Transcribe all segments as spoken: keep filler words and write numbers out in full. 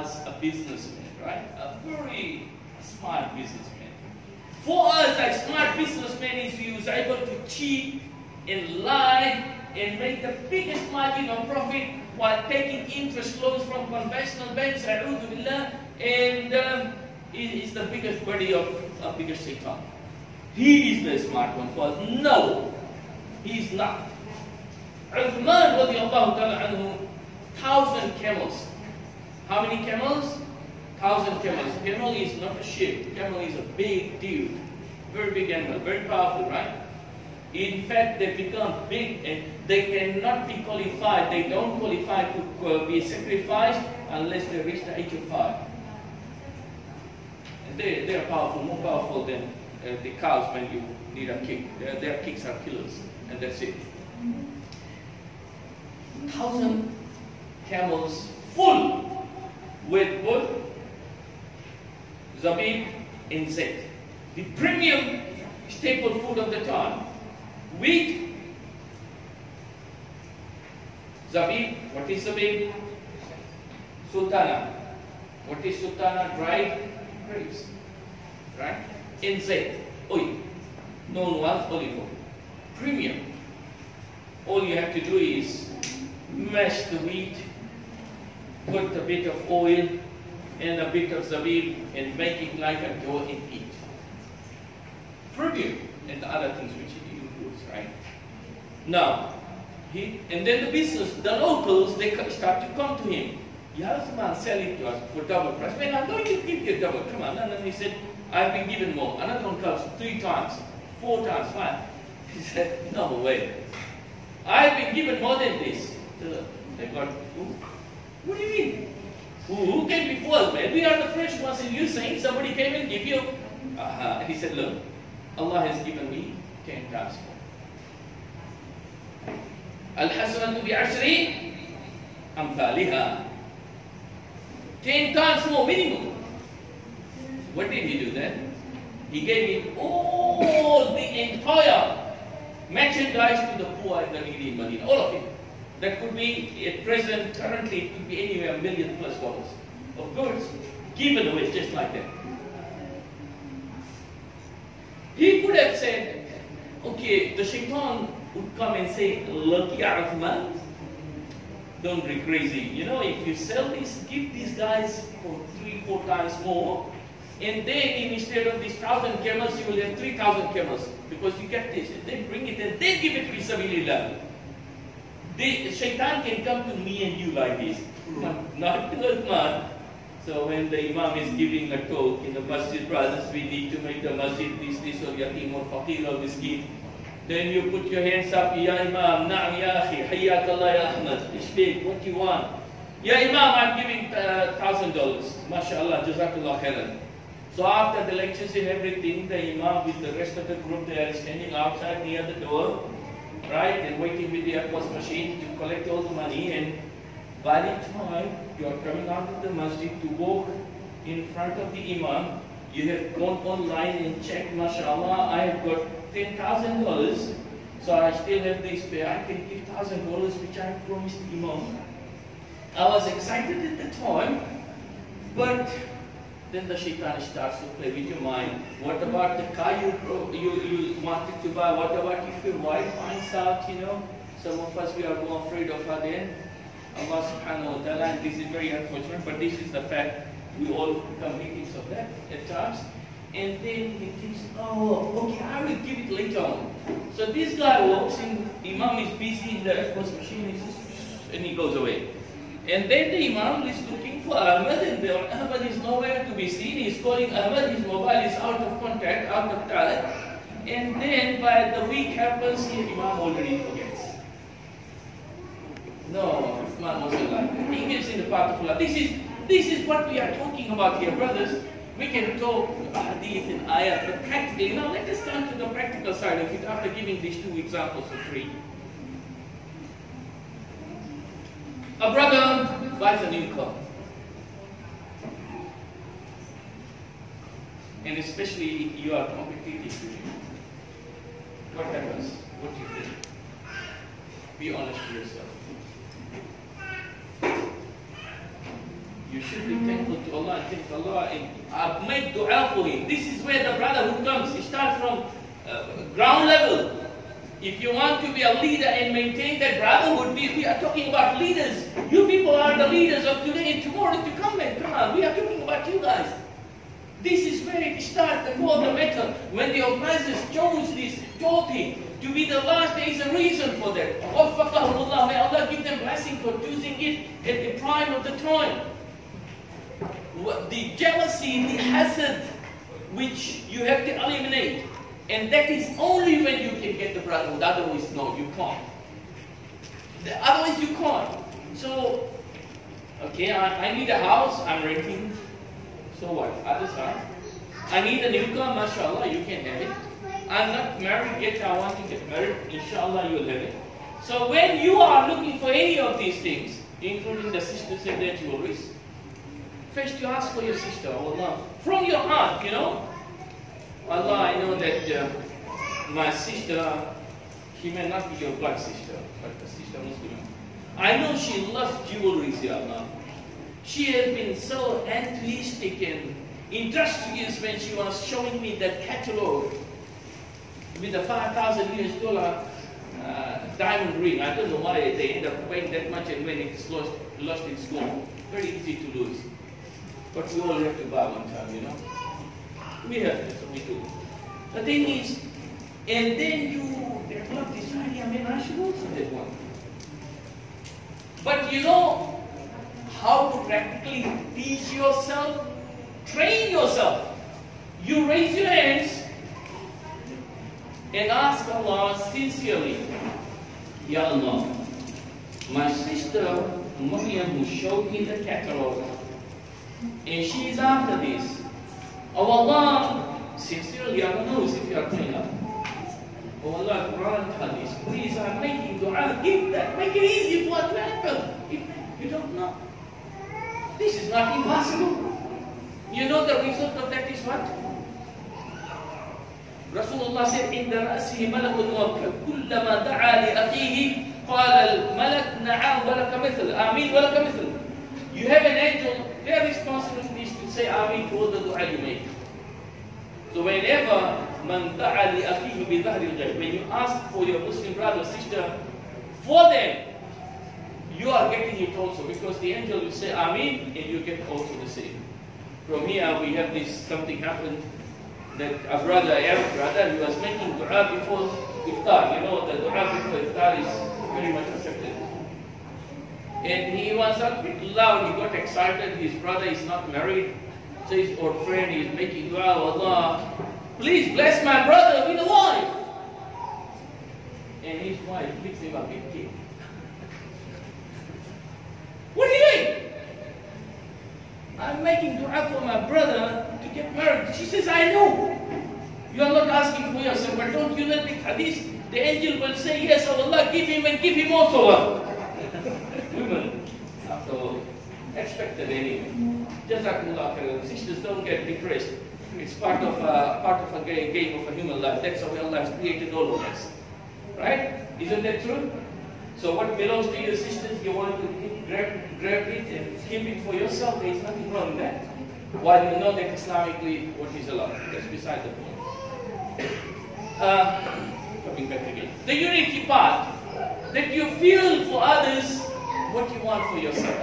as a businessman, right? A very smart businessman. For us, a smart businessman is who is able to cheat and lie and make the biggest margin of profit while taking interest loans from conventional banks, billah, and um, he is the biggest buddy of a biggest shaitan. He is the smart one for us. No, he is not. Uthman radiallahu ta'ala anhu, thousand camels. How many camels? Thousand camels. Camel is not a ship. Camel is a big dude. Very big animal, very powerful, right? In fact, they become big and they cannot be qualified. They don't qualify to uh, be sacrificed unless they reach the age of five. And they, they are powerful, more powerful than uh, the cows when you need a kick. Their, their kicks are killers, and that's it. Thousand camels full with wood, zabib, and zait. The premium staple food of the time. Wheat, zabib. What is zabib? Sultana. What is sultana? Dried grapes. Right? And zait, oil. Known as olive oil. Premium. All you have to do is mash the wheat, put a bit of oil and a bit of zabib and make it like a dough and eat. Premium and the other things which it includes, right? Now, he, and then the business, the locals, they start to come to him. Ya Uthman, sell it to us for double price. Man, I'm going to give you a double. Come on. And then he said, I've been given more. Another one comes three times, four times, five. He said, no way. I've been given more than this. They got, what do you mean? Who, who came before us, man? We are the fresh ones, and you saying somebody came and gave you. Uh-huh. And he said, look, Allah has given me ten times more. Al-Hasanatu bi-ashri amthaliha. Ten times more minimum. What did he do then? He gave him all the entire merchandise to the poor and the needy in Medina. All of it. That could be, at present, currently, it could be anywhere a million plus dollars of goods given away just like that. He could have said, okay, the shaitan would come and say, look, Ya Uthman, don't be crazy. You know, if you sell this, give these guys for three, four times more, and then instead of these thousand camels, you will have three thousand camels, because you get this, and then bring it, and then give it to Sabilillah. The shaitan can come to me and you like this, not to Uthman. So when the Imam is giving a talk in the masjid, brothers, we need to make the masjid this, this, or yatim, or faqir, or miskin. Then you put your hands up, Ya Imam, na'am ya akhi, hayyak Allah ya Ahmad, ishfiq, what you want? Ya Imam, I'm giving uh, thousand dollars. MashaAllah, Jazakallah khairan. So after the lectures and everything, the Imam with the rest of the group, they are standing outside near the door, right, and waiting with the aquas machine to collect all the money. And by the time you are coming out of the masjid to walk in front of the Imam, you have gone online and checked, MashaAllah, I have got ten thousand dollars, so I still have this spare. I can give one thousand dollars which I promised the Imam. I was excited at the time, but then the shaitan starts to play with your mind. What about the car you, you, you wanted to buy? What about if your wife finds out, you know? Some of us, we are more afraid of her then. Allah subhanahu wa ta'ala, and this is very unfortunate, but this is the fact. We all become victims of that at times. And then he thinks, oh, okay, I will give it later on. So this guy walks in, Imam is busy in the aquas machine, and he goes away. And then the Imam is looking for Ahmad, and the Ahmad is nowhere to be seen. He's calling Ahmad, his mobile is out of contact, out of touch. And then by the week happens, the Imam already forgets. No, Uthman wasn't like that. He gives in the path of Allah. This is, this is what we are talking about here, brothers. We can talk hadith and ayat, but practically, now let us turn to the practical side of it after giving these two examples or three. A brother buys a new car. And especially if you are competitive with him. What happens? What do you think? Be honest to yourself. You should be thankful to Allah and thank Allah and uh, make dua for him. This is where the brotherhood comes. It starts from uh, ground level. If you want to be a leader and maintain that brotherhood, we, we are talking about leaders. You people are the leaders of today and tomorrow to come, and come on, we are talking about you guys. This is where it starts, the core of the matter. When the organizers chose this topic to be the last, there is a reason for that. Waffaqahumullah, may Allah give them blessing for choosing it at the prime of the time. The jealousy, the hasad, which you have to eliminate. And that is only when you can get the brotherhood. Otherwise, no, you can't. Otherwise, you can't. So, okay, I, I need a house, I'm renting. So what? Other side. I need a new car, mashallah, you can have it. I'm not married yet, I want to get married, inshallah, you'll have it. So when you are looking for any of these things, including the sisters and their jewelries, first you ask for your sister, oh Allah, from your heart, you know. Allah, I know that uh, my sister, she may not be your blood sister, but a sister Muslim. I know she loves jewelries, Ya Allah. She has been so enthusiastic and industrious when she was showing me that catalog with a five thousand U S dollar uh, diamond ring. I don't know why they end up paying that much, and when it's lost, lost it's gone. Very easy to lose. But we all have to buy one time, you know. We have to, so we do. The thing is, and then you develop this idea, man, I should also have one. But you know how to practically teach yourself, train yourself. You raise your hands and ask Allah sincerely, Ya Allah, my sister Maryam who showed me the catalog, and she is after this. Oh Allah, sincerely, Allah knows if you are playing up. Oh Allah, Quran, Hadith, please, I'm making dua, give that, make it easy for it to happen. If you don't know, this is not impossible. You know the result of that is what? Rasulullah said, إِنَّ رَأْسِهِ مَلَكٌ مُوَكَّلٌ كُلَّمَا دَعَى لِأَخِيهِ قَالَ الْمَلَكُ نَعَمْ وَلَكَ مِثْلٌ آمين وَلَكَ مِثْلٌ. You have an angel, their responsibility is to say Ameen to all the dua you make. So whenever man da'a li akhihi bi dhahri al-ghaib, when you ask for your Muslim brother or sister for them, you are getting it also, because the angel will say Ameen and you get also the same. From here we have this, something happened that a brother, a Arab brother, he was making dua before iftar. You know, the dua before iftar is very much accepted. And he was a bit loud, he got excited, his brother is not married, so his old friend is making dua, Allah, please bless my brother with a wife. And his wife gives him a big kick. What are you doing? I'm making dua for my brother to get married. She says, I know. You are not asking for yourself, but don't you know the hadith? The angel will say, yes, oh Allah, give him and give him also one. Women, after all, expected anyway. Jazakumullah khairan. Sisters, don't get depressed. It's part of a, part of a game of a human life. That's how Allah has created all of us. Right? Isn't that true? So what belongs to your sisters, you want to grab, grab it and keep it for yourself. There is nothing wrong with that. While you know that Islamically what is allowed. That's beside the point. Uh, coming back again. The unity part. That you feel for others what you want for yourself.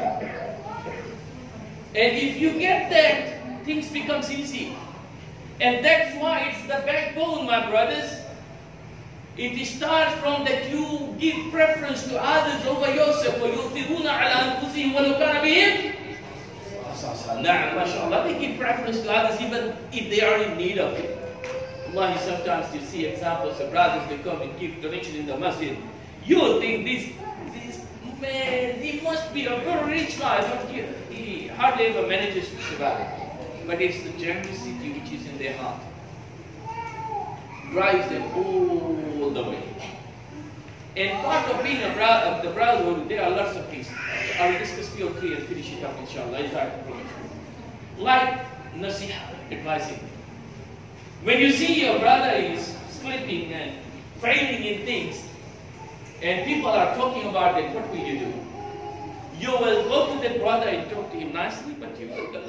And if you get that, things becomes easy. And that's why it's the backbone, my brothers. It starts from that you give preference to others over yourself. وَيُؤْثِرُونَ عَلَى أَنفُسِهِمْ وَلَوْ كَانَ بِهِمْ Na'am, mashallah. They give preference to others even if they are in need of it. Wallahi, sometimes you see examples of brothers, they come and give donation in the masjid. You think this, this man, he must be a very rich guy, but he, he hardly ever manages to survive. But it's the generosity which is in their heart. Drives them all the way. And part of being a bro of the brotherhood, there are lots of things. I will discuss few or three and finish it up, inshallah. Like nasiha, advising. When you see your brother is slipping and failing in things, and people are talking about it, what will you do? You will go to the brother and talk to him nicely, but you will